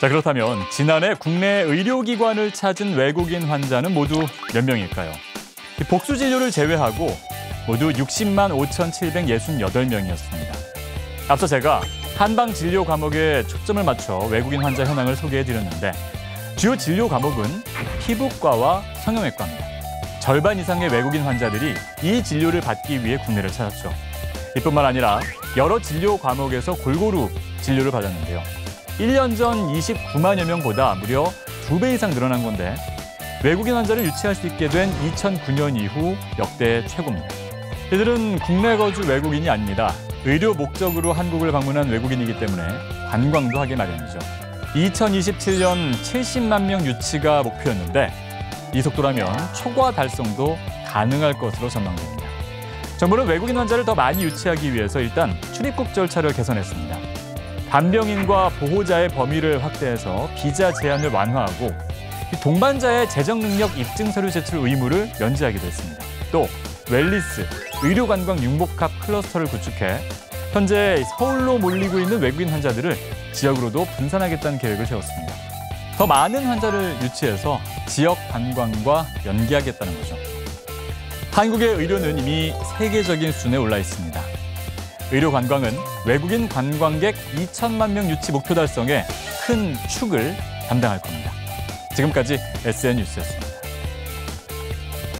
자, 그렇다면 지난해 국내 의료기관을 찾은 외국인 환자는 모두 몇 명일까요? 복수 진료를 제외하고 모두 60만 5,768명이었습니다. 앞서 제가 한방 진료 과목에 초점을 맞춰 외국인 환자 현황을 소개해드렸는데 주요 진료 과목은 피부과와 성형외과입니다. 절반 이상의 외국인 환자들이 이 진료를 받기 위해 국내를 찾았죠. 이뿐만 아니라 여러 진료 과목에서 골고루 진료를 받았는데요. 1년 전 29만여 명보다 무려 2배 이상 늘어난 건데 외국인 환자를 유치할 수 있게 된 2009년 이후 역대 최고입니다. 이들은 국내 거주 외국인이 아닙니다. 의료 목적으로 한국을 방문한 외국인이기 때문에 관광도 하기 마련이죠. 2027년 70만 명 유치가 목표였는데 이 속도라면 초과 달성도 가능할 것으로 전망됩니다. 정부는 외국인 환자를 더 많이 유치하기 위해서 일단 출입국 절차를 개선했습니다. 간병인과 보호자의 범위를 확대해서 비자 제한을 완화하고 동반자의 재정 능력 입증 서류 제출 의무를 면제하기도 했습니다. 또 웰리스, 의료관광 융복합 클러스터를 구축해 현재 서울로 몰리고 있는 외국인 환자들을 지역으로도 분산하겠다는 계획을 세웠습니다. 더 많은 환자를 유치해서 지역 관광과 연계하겠다는 거죠. 한국의 의료는 이미 세계적인 수준에 올라 있습니다. 의료 관광은 외국인 관광객 2천만 명 유치 목표 달성에 큰 축을 담당할 겁니다. 지금까지 SN 뉴스였습니다.